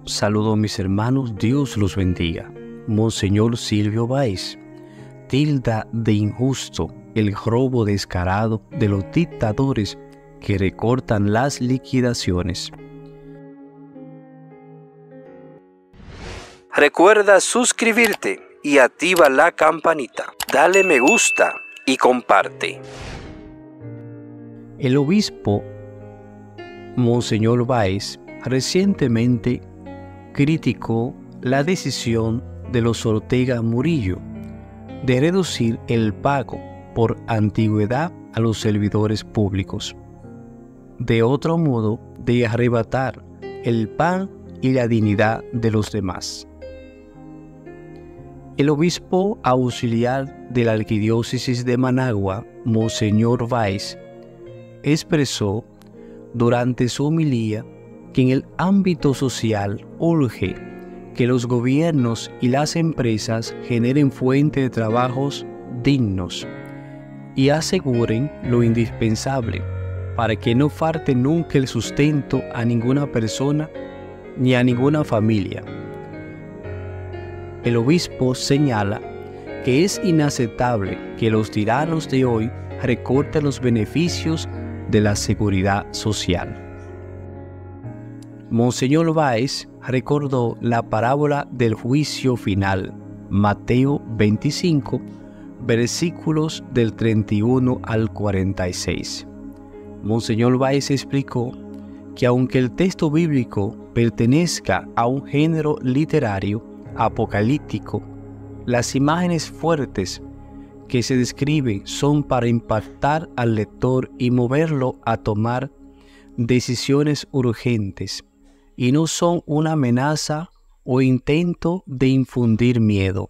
Saludos mis hermanos, Dios los bendiga. Monseñor Silvio Báez tilda de injusto el robo descarado de los dictadores que recortan las liquidaciones. Recuerda suscribirte y activa la campanita. Dale me gusta y comparte. El obispo Monseñor Báez recientemente criticó la decisión de los Ortega Murillo de reducir el pago por antigüedad a los servidores públicos, de otro modo de arrebatar el pan y la dignidad de los demás. El obispo auxiliar de la Arquidiócesis de Managua, Monseñor Báez, expresó durante su homilía que en el ámbito social urge que los gobiernos y las empresas generen fuentes de trabajos dignos y aseguren lo indispensable para que no falte nunca el sustento a ninguna persona ni a ninguna familia. El obispo señala que es inaceptable que los tiranos de hoy recorten los beneficios de la seguridad social. Monseñor Báez recordó la parábola del juicio final, Mateo 25, versículos del 31 al 46. Monseñor Báez explicó que aunque el texto bíblico pertenezca a un género literario apocalíptico, las imágenes fuertes que se describen son para impactar al lector y moverlo a tomar decisiones urgentes, y no son una amenaza o intento de infundir miedo.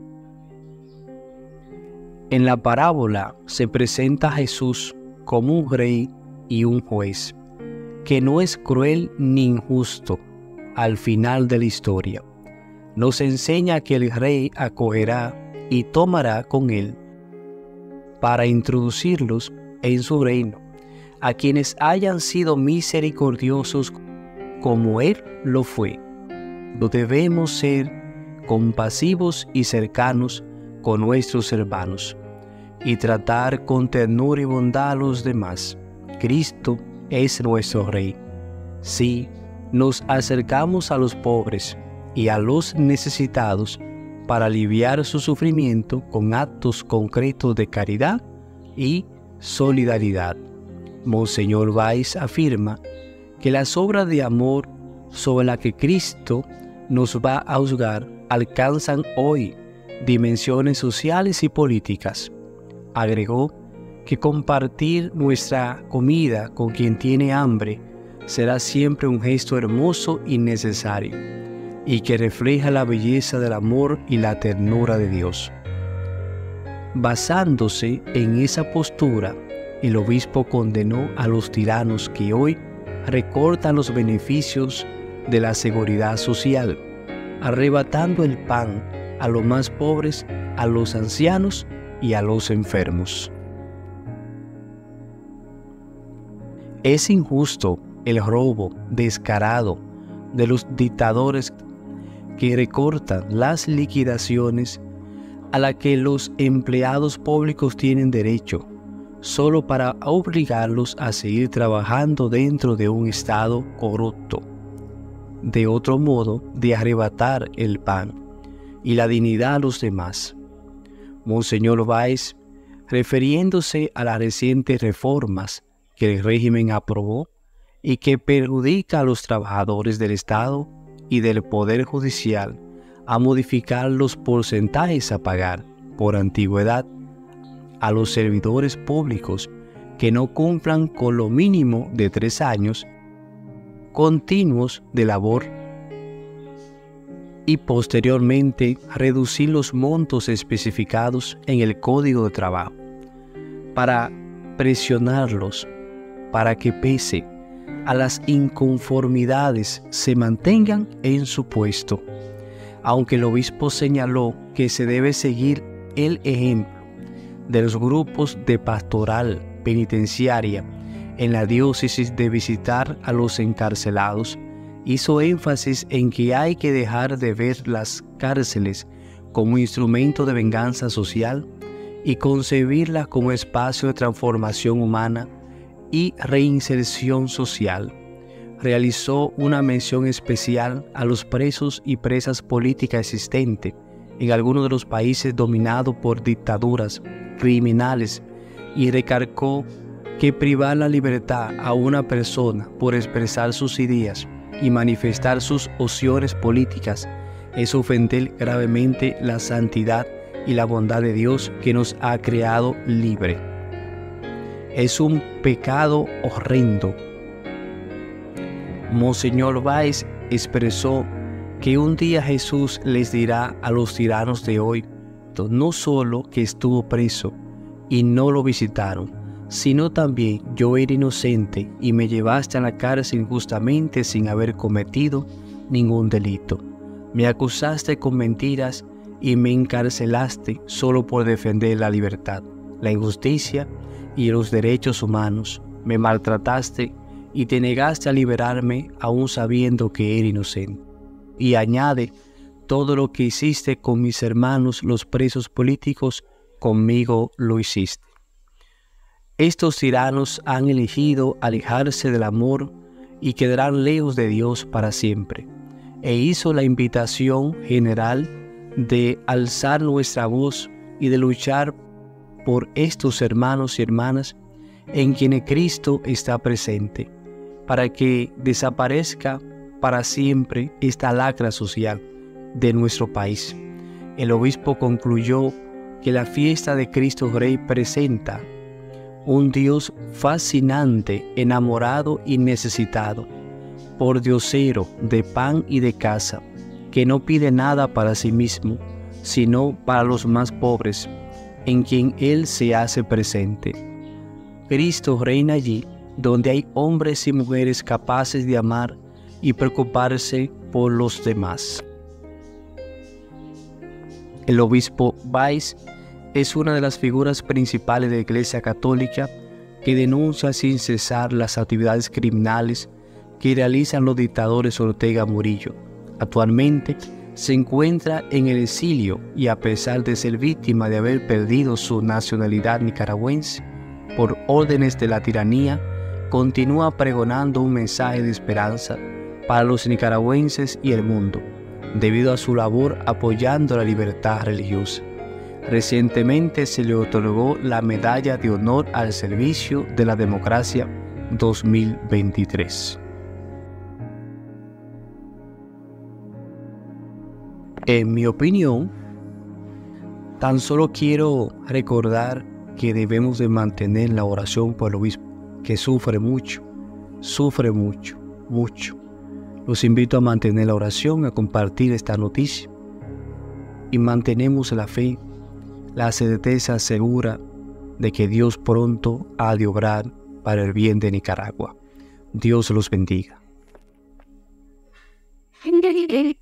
En la parábola se presenta a Jesús como un rey y un juez, que no es cruel ni injusto al final de la historia. Nos enseña que el rey acogerá y tomará con él para introducirlos en su reino a quienes hayan sido misericordiosos como Él lo fue. No debemos ser compasivos y cercanos con nuestros hermanos y tratar con ternura y bondad a los demás. Cristo es nuestro Rey. Si nos acercamos a los pobres y a los necesitados para aliviar su sufrimiento con actos concretos de caridad y solidaridad. Monseñor Báez afirma que las obras de amor sobre las que Cristo nos va a juzgar alcanzan hoy dimensiones sociales y políticas. Agregó que compartir nuestra comida con quien tiene hambre será siempre un gesto hermoso y necesario, y que refleja la belleza del amor y la ternura de Dios. Basándose en esa postura, el obispo condenó a los tiranos que hoy recortan los beneficios de la seguridad social, arrebatando el pan a los más pobres, a los ancianos y a los enfermos. Es injusto el robo descarado de los dictadores que recortan las liquidaciones a las que los empleados públicos tienen derecho, solo para obligarlos a seguir trabajando dentro de un Estado corrupto. De otro modo, de arrebatar el pan y la dignidad a los demás. Monseñor Báez, refiriéndose a las recientes reformas que el régimen aprobó y que perjudica a los trabajadores del Estado y del Poder Judicial, a modificar los porcentajes a pagar por antigüedad a los servidores públicos que no cumplan con lo mínimo de 3 años continuos de labor y posteriormente reducir los montos especificados en el Código de Trabajo para presionarlos para que pese a las inconformidades se mantengan en su puesto, aunque el obispo señaló que se debe seguir el ejemplo de los grupos de pastoral penitenciaria en la diócesis de visitar a los encarcelados hizo énfasis en que hay que dejar de ver las cárceles como instrumento de venganza social y concebirlas como espacio de transformación humana y reinserción social. Realizó una mención especial a los presos y presas políticas existentes en algunos de los países dominados por dictaduras criminales y recalcó que privar la libertad a una persona por expresar sus ideas y manifestar sus opciones políticas es ofender gravemente la santidad y la bondad de Dios que nos ha creado libre. Es un pecado horrendo. Monseñor Báez expresó que un día Jesús les dirá a los tiranos de hoy, no solo que estuvo preso y no lo visitaron, sino también yo era inocente y me llevaste a la cárcel injustamente sin haber cometido ningún delito. Me acusaste con mentiras y me encarcelaste solo por defender la libertad, la injusticia y los derechos humanos. Me maltrataste y te negaste a liberarme aún sabiendo que era inocente. Y añade, todo lo que hiciste con mis hermanos los presos políticos, conmigo lo hiciste. Estos tiranos han elegido alejarse del amor y quedarán lejos de Dios para siempre. E hizo la invitación general de alzar nuestra voz y de luchar por estos hermanos y hermanas en quienes Cristo está presente, para que desaparezca para siempre esta lacra social de nuestro país. El obispo concluyó que la fiesta de Cristo Rey presenta un Dios fascinante, enamorado y necesitado, pordiosero de pan y de casa, que no pide nada para sí mismo, sino para los más pobres, en quien Él se hace presente. Cristo reina allí donde hay hombres y mujeres capaces de amar y preocuparse por los demás. El obispo Báez es una de las figuras principales de la Iglesia Católica que denuncia sin cesar las actividades criminales que realizan los dictadores Ortega Murillo. Actualmente se encuentra en el exilio y a pesar de ser víctima de haber perdido su nacionalidad nicaragüense por órdenes de la tiranía, continúa pregonando un mensaje de esperanza para los nicaragüenses y el mundo, debido a su labor apoyando la libertad religiosa. Recientemente se le otorgó la Medalla de Honor al Servicio de la Democracia 2023. En mi opinión, tan solo quiero recordar que debemos de mantener la oración por el obispo, que sufre mucho, mucho. Los invito a mantener la oración, a compartir esta noticia y mantenemos la fe, la certeza segura de que Dios pronto ha de obrar para el bien de Nicaragua. Dios los bendiga.